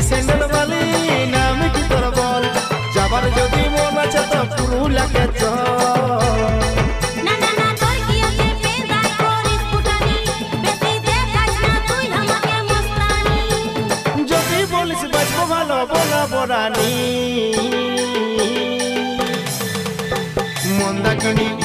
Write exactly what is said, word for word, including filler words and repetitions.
sandal বালি নাম কি তোর বল যাবার যদি মন আছে তো পুরুলিয়াকে চল না না না তোর কি আছে পেদা করিস ফুটানি বেশি দেখাস না তুই আমাকে মস্তানি যদি বলিস বাজবো ভালো বলা বরানি মন্দাকিনী